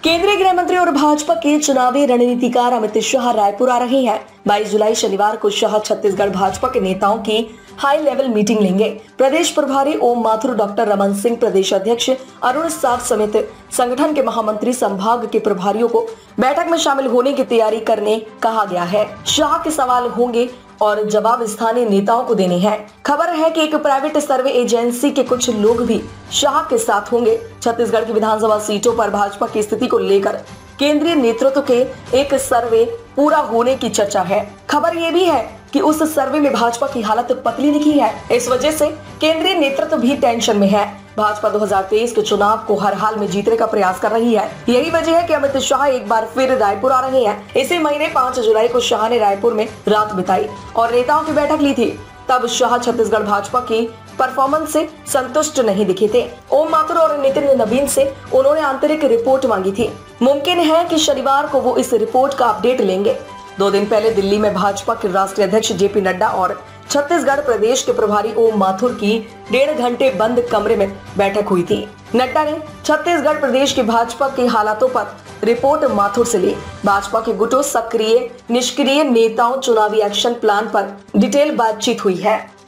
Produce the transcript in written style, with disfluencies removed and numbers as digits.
केंद्रीय गृह मंत्री और भाजपा के चुनावी रणनीतिकार अमित शाह रायपुर आ रहे हैं। 22 जुलाई शनिवार को शाह छत्तीसगढ़ भाजपा के नेताओं की हाई लेवल मीटिंग लेंगे। प्रदेश प्रभारी ओम माथुर, डॉक्टर रमन सिंह, प्रदेश अध्यक्ष अरुण साव समेत संगठन के महामंत्री, संभाग के प्रभारियों को बैठक में शामिल होने की तैयारी करने कहा गया है। शाह के सवाल होंगे और जवाब स्थानीय नेताओं को देने हैं। खबर है कि एक प्राइवेट सर्वे एजेंसी के कुछ लोग भी शाह के साथ होंगे। छत्तीसगढ़ की विधानसभा सीटों पर भाजपा की स्थिति को लेकर केंद्रीय नेतृत्व के एक सर्वे पूरा होने की चर्चा है। खबर ये भी है कि उस सर्वे में भाजपा की हालत पतली दिखी है। इस वजह से केंद्रीय नेतृत्व भी टेंशन में है। भाजपा 2023 के चुनाव को हर हाल में जीतने का प्रयास कर रही है। यही वजह है कि अमित शाह एक बार फिर रायपुर आ रहे हैं। इसी महीने 5 जुलाई को शाह ने रायपुर में रात बिताई और नेताओं की बैठक ली थी। तब शाह छत्तीसगढ़ भाजपा की परफॉर्मेंस से संतुष्ट नहीं दिखे थे। ओम माथुर और नितिन नवीन से उन्होंने आंतरिक रिपोर्ट मांगी थी। मुमकिन है कि शनिवार को वो इस रिपोर्ट का अपडेट लेंगे। 2 दिन पहले दिल्ली में भाजपा के राष्ट्रीय अध्यक्ष जेपी नड्डा और छत्तीसगढ़ प्रदेश के प्रभारी ओम माथुर की 1.5 घंटे बंद कमरे में बैठक हुई थी। नड्डा ने छत्तीसगढ़ प्रदेश की भाजपा के हालातों पर रिपोर्ट माथुर से ली। भाजपा के गुटों, सक्रिय निष्क्रिय नेताओं, चुनावी एक्शन प्लान पर डिटेल बातचीत हुई है।